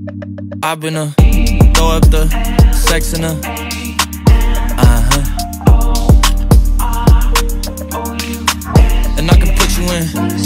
I've been throw up the sex in and I can put you in